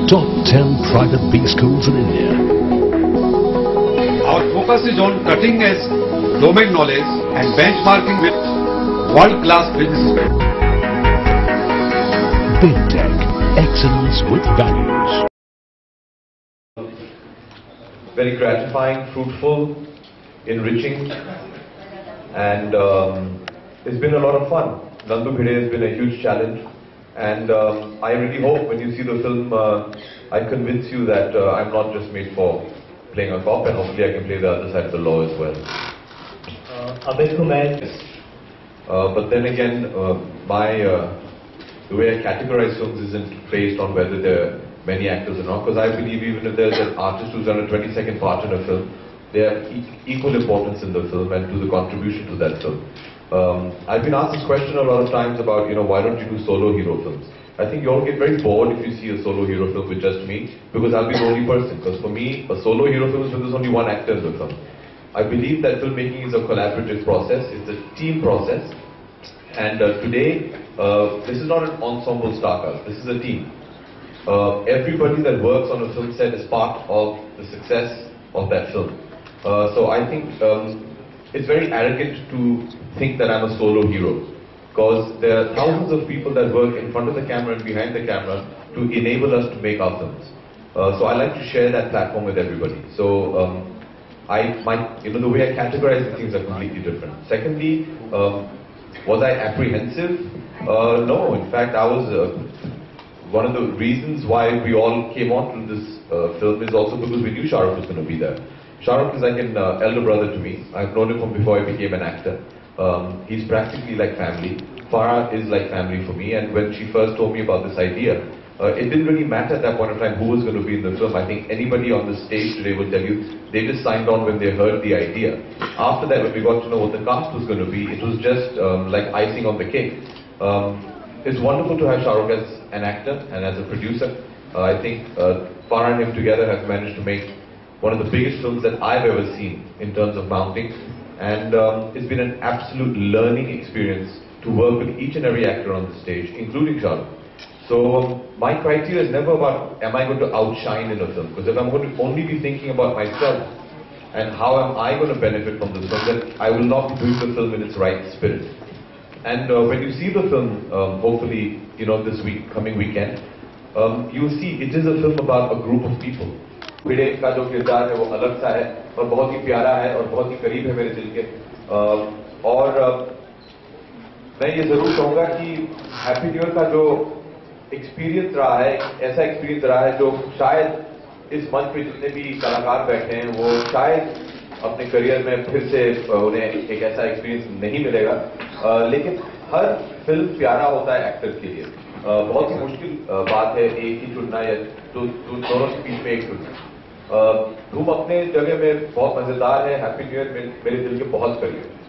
top 10 private B schools in India. Our focus is on cutting edge domain knowledge and benchmarking with world-class businesses. Big Tech, excellence with values. Very gratifying, fruitful, enriching, and it's been a lot of fun. Nandu Bhide has been a huge challenge, and I really hope when you see the film, I convince you that I'm not just made for playing a cop, and hopefully I can play the other side of the law as well. But then again, the way I categorize films isn't based on whether there are many actors or not, because I believe even if there's an artist who's done a 20-second part in a film, they have equal importance in the film and to the contribution to that film. I've been asked this question a lot of times about, why don't you do solo hero films? I think you all get very bored if you see a solo hero film with just me, because I'll be the only person. Because for me, a solo hero film is when there's only one actor in the film. I believe that filmmaking is a collaborative process, it's a team process. And today, this is not an ensemble Starcast, this is a team. Everybody that works on a film set is part of the success of that film. So I think it's very arrogant to think that I'm a solo hero, because there are thousands of people that work in front of the camera and behind the camera to enable us to make our films. So I like to share that platform with everybody. So the way I categorize the things are completely different. Secondly, was I apprehensive? No, in fact, I was one of the reasons why we all came on to this film is also because we knew Shah Rukh was going to be there. Shah Rukh is like an elder brother to me. I've known him from before I became an actor. He's practically like family. Farah is like family for me, and when she first told me about this idea, it didn't really matter at that point in time who was going to be in the film. I think anybody on the stage today will tell you they just signed on when they heard the idea. After that, when we got to know what the cast was going to be, it was just like icing on the cake. It's wonderful to have Shah Rukh as an actor and as a producer. I think Farah and him together have managed to make one of the biggest films that I've ever seen in terms of mounting. And it's been an absolute learning experience to work with each and every actor on the stage, including Shah Rukh. So my criteria is never about am I going to outshine in a film, because if I'm going to only be thinking about myself and how am I going to benefit from this film, then I will not be doing the film in its right spirit. And when you see the film, hopefully, this coming weekend, you will see it is a film about a group of people. भिड़े का जो किरदार है वो अलग सा है और बहुत ही प्यारा है और बहुत ही करीब है मेरे दिल के, और मैं ये जरूर कहूँगा कि हैप्पी न्यू ईयर का जो एक्सपीरियंस रहा है, ऐसा एक्सपीरियंस रहा है जो शायद इस मंच पे जितने भी कलाकार बैठे हैं वो शायद अपने करियर में फिर से उन्हें एक ऐसा एक्सपीरियंस नहीं मिलेगा, लेकिन हर फिल्म प्यारा होता है एक्टर के लिए। बहुत ही मुश्किल बात है एक ही चुनना या दोनों के बीच में एक चुनना। धूम अपने जगह में बहुत मजेदार है, हैप्पी न्यू ईयर मेरे दिल के बहुत करीब है।